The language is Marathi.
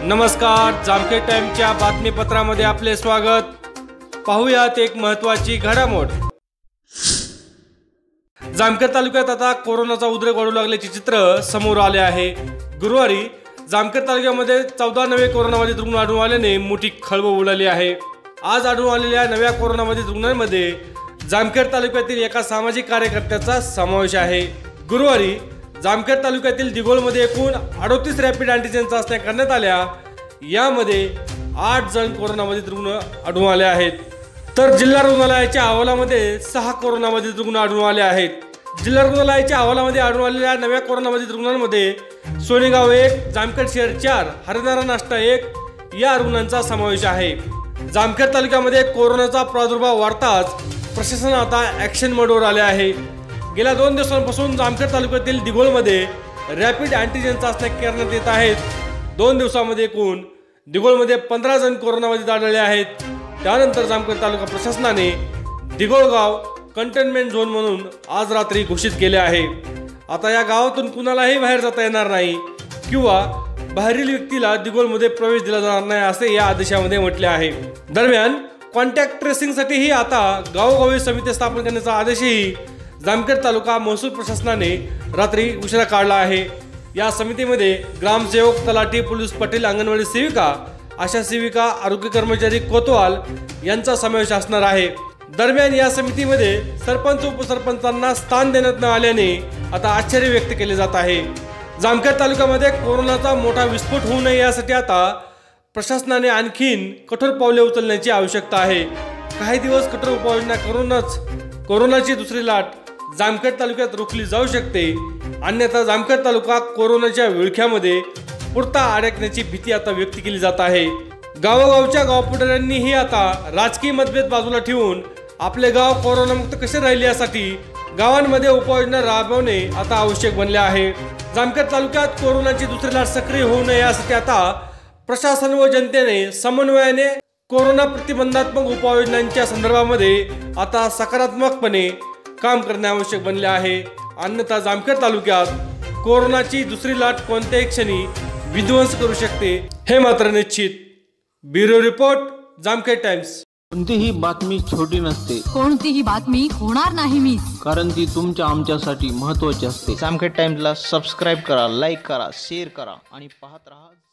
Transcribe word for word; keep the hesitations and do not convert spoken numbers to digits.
नमस्कार, जामखेड टाइमच्या बातमीपत्रामध्ये आपले स्वागत। पाहूयात एक महत्त्वाची घडामोड। जामखेड तालुक्यात आता कोरोनाचा उद्रेक वाढू लागल्याचे चित्र समोर आले आहे। गुरुवारी जामखेड तालुक्यामध्ये चौदा नवे कोरोनाबाधित रुग्ण आढळून आल्याने मोठी खळबळ उडाली आहे। आज आढळून आलेल्या नव्या कोरोनाबाधित रुग्णांमध्ये जामखेड तालुक्यातील एका सामाजिक कार्यकर्त्याचा समावेश आहे। गुरुवारी जामखेड तालुक्यातील दिघोळमध्ये एकूण अडतीस रॅपिड अँटीजेन चाचण्या करण्यात आल्या। यामध्ये आठ जण कोरोनाबाधित रुग्ण आढळून आले आहेत, तर जिल्हा रुग्णालयाच्या अहवालामध्ये सहा कोरोनाबाधित रुग्ण आढळून आले आहेत। जिल्हा रुग्णालयाच्या अहवालामध्ये आढळून आलेल्या नव्या कोरोनाबाधित रुग्णांमध्ये सोनेगाव एक, जामखेड शहर चार, हरिनारा नाश्ता एक या रुग्णांचा समावेश आहे। जामखेड तालुक्यामध्ये कोरोनाचा प्रादुर्भाव वाढताच प्रशासन आता ॲक्शन मोडवर आले आहे। गेल्या दोन दिवसांपासून जामखेड तालुक्यातील दिघोळमध्ये रॅपिड अँटीजेन चाचण्या करण्यात येत आहेत। दोन दिवसांमध्ये एकूण दिघोळमध्ये पंधरा जण कोरोनाबाधित आढळले आहेत। त्यानंतर जामखेड तालुका प्रशासनाने दिघोळ गाव कंटेनमेंट झोन म्हणून आज रात्री घोषित केले आहे। आता या गावातून कुणालाही बाहेर जाता येणार नाही किंवा बाहेरील व्यक्तीला दिघोळमध्ये प्रवेश दिला जाणार नाही असे या आदेशामध्ये म्हटले आहे। दरम्यान कॉन्टॅक्ट ट्रेसिंगसाठीही आता गावोगावी समिती स्थापन करण्याचा आदेशही जामखेड तालुका महसूल प्रशासनाने रात्री उशिरा काढला आहे। या समितीमध्ये ग्रामसेवक, तलाठी, पोलीस पाटील, अंगणवाडी सेविका, आशा सेविका, आरोग्य कर्मचारी, कोतवाल यांचा समावेश असणार आहे। दरम्यान या समितीमध्ये सरपंच, उपसरपंचांना स्थान देण्यात न आल्याने आता आश्चर्य व्यक्त केले जात आहे। जामखेड तालुक्यामध्ये कोरोनाचा मोठा विस्फोट होऊ नये यासाठी आता प्रशासनाने आणखीन कठोर पावले उचलण्याची आवश्यकता आहे। काही दिवस कठोर उपाययोजना करूनच कोरोनाची दुसरी लाट जामखेड तालुक्यात रोखली जाऊ शकते, अन्यथा जामखेड तालुका कोरोनाच्या विळख्यामध्ये पुरता अडकण्याची भीती आता व्यक्त केली जात आहे। गावोगावच्या गावपुढाऱ्यांनीही आता राजकीय मतभेद बाजूला ठेवून आपले गाव कोरोनामुक्त कसे राहिले यासाठी गावांमध्ये उपाययोजना राबवणे आता आवश्यक बनले आहे। जामखेड तालुक्यात कोरोनाची दुसरी लाट सक्रिय होऊ नये यासाठी आता प्रशासन व जनतेने समन्वयाने कोरोना प्रतिबंधात्मक उपाययोजनांच्या संदर्भामध्ये आता सकारात्मकपणे काम करणे आवश्यक बनले आहे, अन्यथा जामखेड तालुक्यात कोरोनाची दुसरी लाट कोणत्याही क्षणी विध्वंस करू शकते हे मात्र निश्चित। Bureau report, Jamkhed Times. कोणतीही बातमी छोटी नसते, कोणतीही बातमी होणार नाही मिस, कारण ती तुमच्या आमच्यासाठी महत्त्वाची असते। जामखेड टाइम्सला सबस्क्राईब करा, लाईक करा, शेअर करा आणि पाहत राहा।